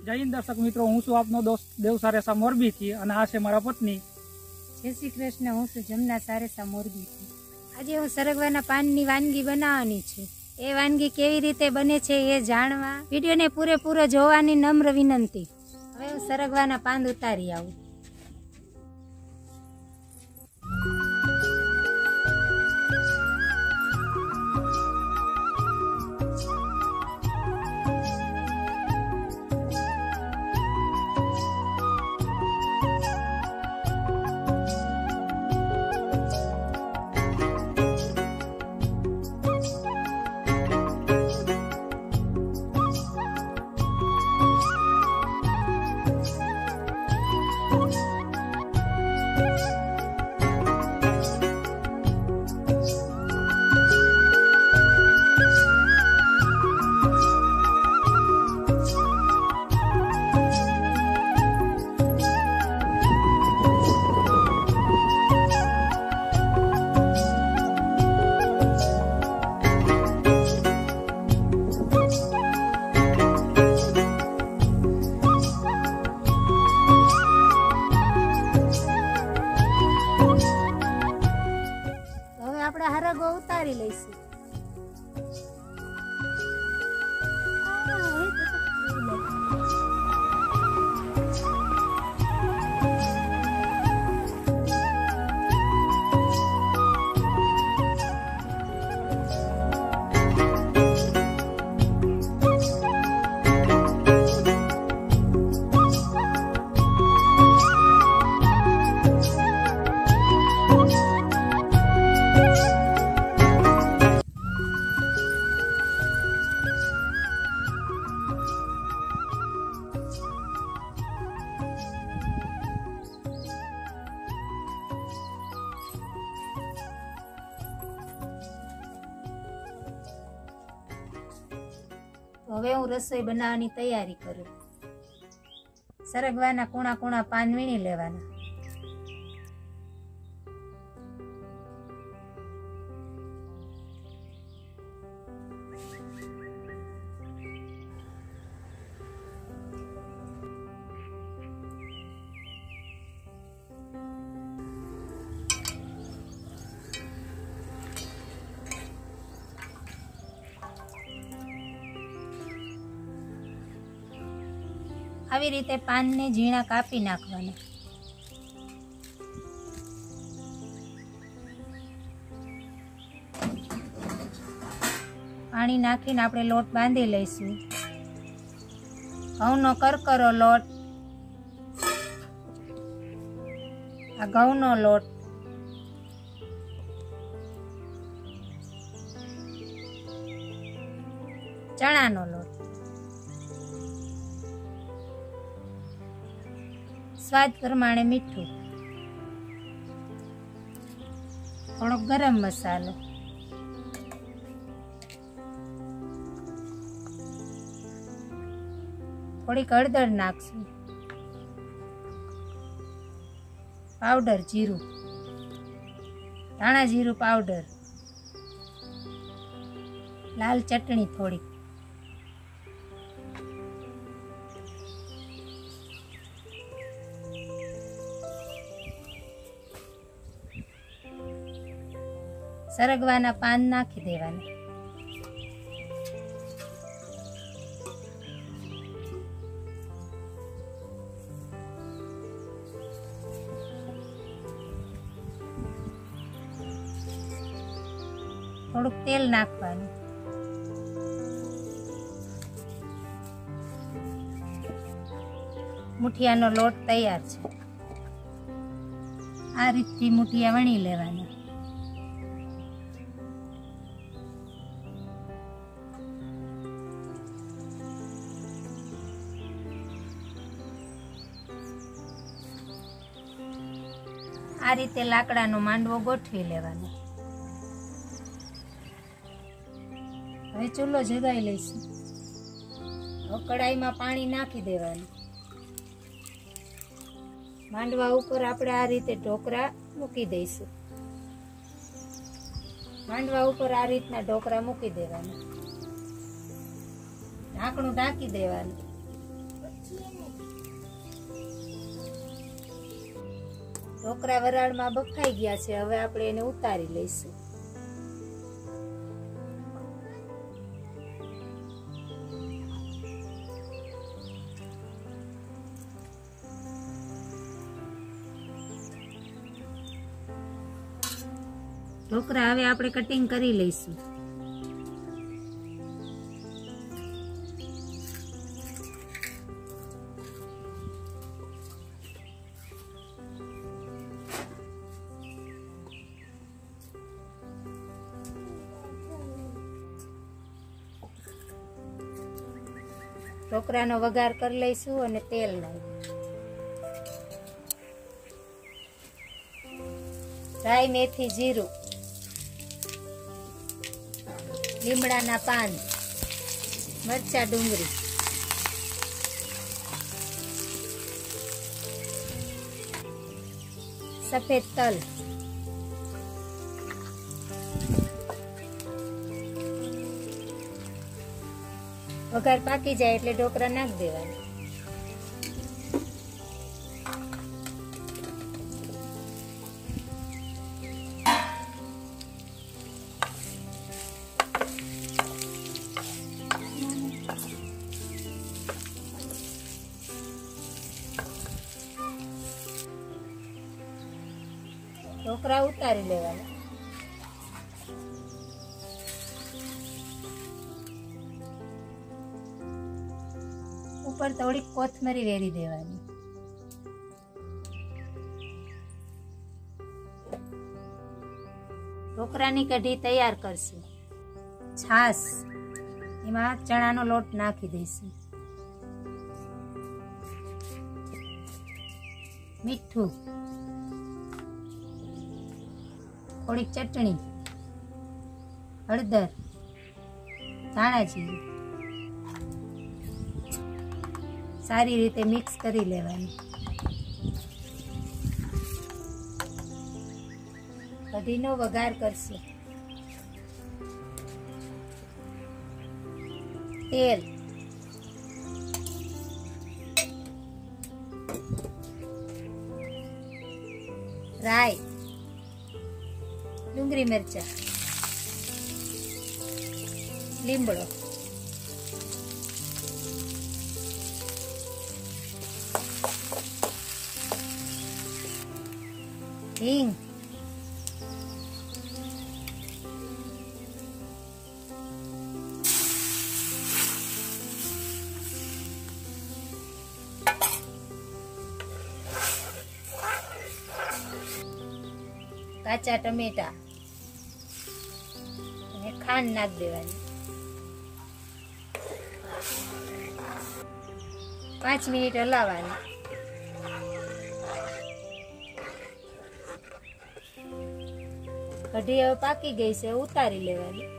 जय हिंद दर्शक मित्रों, हूँ छुं आपनो दोस्त देव सारेसा मोरबी थी અને આ છે મારા પત્ની। जय श्री कृष्ण। हूँ छुं जमुना सारेसा मोरबी थी। आज हूँ सरगवाना पाननी वानगी बनावવાની છું। એ વાનગી કેવી રીતે બને છે એ જાણવા વિડિયોને પૂરેપૂરો જોવાની નમ્ર વિનંતી। હવે હું સરગવાના પાન ઉતારી આવું। આપણે હરગો ઉતારી લઈશું। હવે હું રસોઈ બનાવવાની તૈયારી કરું। સરગવાના કૂણા કૂણા પાન વીણી લેવાના। આવી રીતે પાનને ઝીણા કાપી નાખવાના। પાણી નાખીને આપણે લોટ બાંધી લઈશું। ઘઉંનો કરકરો લોટ, આ ઘઉંનો લોટ, ચણાનો લોટ, स्वाद प्रमाणे मीठू, थोड़ो गरम मसालो, थोड़ी हळदर नाखशुं, पाउडर जीरु, धाणा जीरु पाउडर, लाल चटणी थोड़ी, સરગવાના પાન નાખી દેવાના। થોડુંક તેલ નાખવાનું। મુઠિયાનો લોટ તૈયાર છે। આ રીતથી મુઠિયા વણી લેવાના। આ રીતે લાકડાનો માંડવો ગોઠવી લેવાનો। હવે ચૂલો જગાઈ લઈશું। હવે કડાઈમાં પાણી નાખી દેવાનું। માંડવા ઉપર આપણે આ રીતે ઢોકરા મૂકી દઈશું। માંડવા ઉપર આ રીતના ઢોકરા મૂકી દેવાના। ઢાંકણું ઢાંકી દેવાનું। ઢોકળા વરાળમાં બફાઈ ગયા છે, હવે આપણે એને ઉતારી લઈશું. ઢોકળા હવે આપણે કટિંગ કરી લઈશું. ઢોકળાનો વઘાર કરી લઈશું અને તેલ નાખીશું. રાઈ, મેથી, જીરું, લીમડાના પાન, મરચા, ડુંગળી, સફેદ તલ, વઘાર પાકી જાય એટલે ઢોકળા નાખી દેવાના. ઢોકળા ઉતારી લેવાના. ઉપર થોડી કોથમરી વેરી દેવાની. ઢોકળાની કઢી તૈયાર કરશું. છાશ, એમાં ચણાનો લોટ નાખી દઈશું. મીઠું, થોડીક ચટણી, હળદર, ધાણા જીરું સારી રીતે મિક્સ કરી લેવાની. કઢીનો વઘાર કરશું. તેલ, રાઈ, ડુંગળી, મરચા, લીમડો, હિંગ, કાચા ટમેટા અને ખાંડ નાખી દેવાની. 5 મિનિટ હલાવવાની. કઢી હવે પાકી ગઈ છે, ઉતારી લેવાની.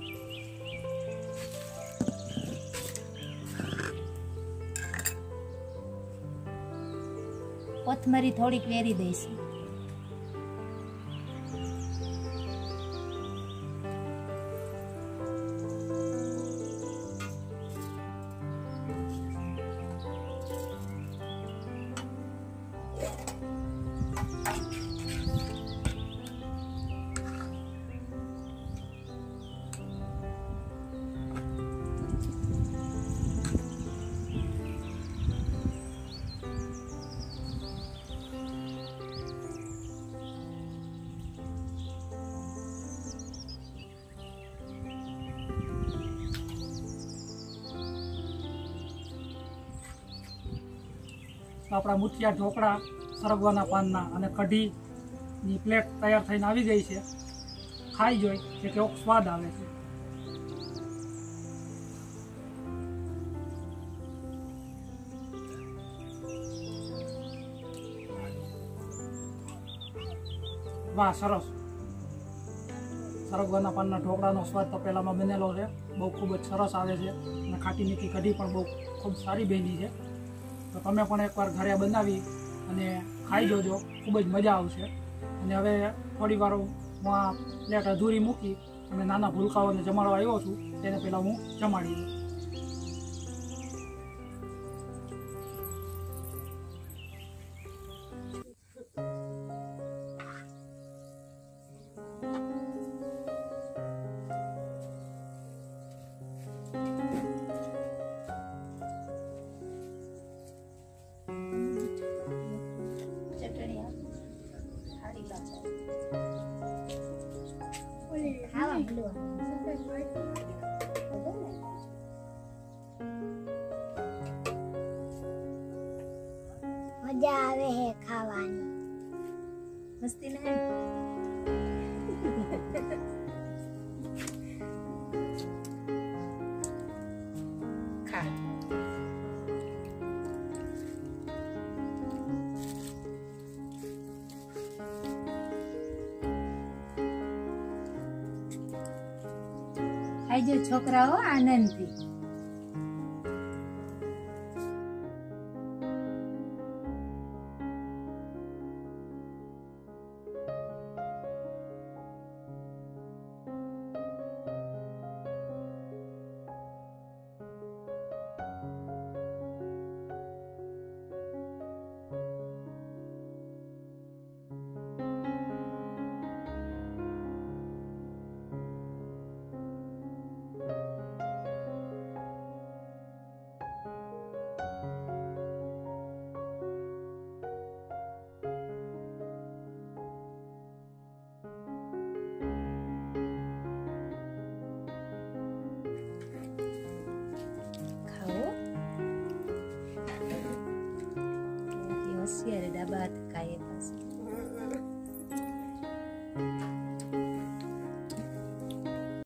કોથમરી થોડીક વેરી દઈશું. આપણા મુઠિયા ઢોકળા સરગવાના પાનના અને કઢીની પ્લેટ તૈયાર થઈને આવી ગઈ છે. ખાઈ જોઈ કે કેવો સ્વાદ આવે છે. વાહ, સરસ. સરગવાના પાનના ઢોકળાનો સ્વાદ તો પહેલામાં બનેલો છે, બહુ ખૂબ જ સરસ આવે છે અને ખાટી મીઠી કઢી પણ બહુ ખૂબ સારી બની છે. તો તમે પણ એકવાર ઘરે બનાવી અને ખાઈ જોજો, ખૂબ જ મજા આવશે. અને હવે થોડી વાર હું આ પ્લેટ અધૂરી મૂકી અને નાના ભૂલકાઓને જમાડવા આવ્યો છું, તેને પહેલાં હું જમાડી દઉં. મજા આવે હે ખાવાની મસ્તી ને ખા ખાઈ જો છોકરાઓ આનંદથી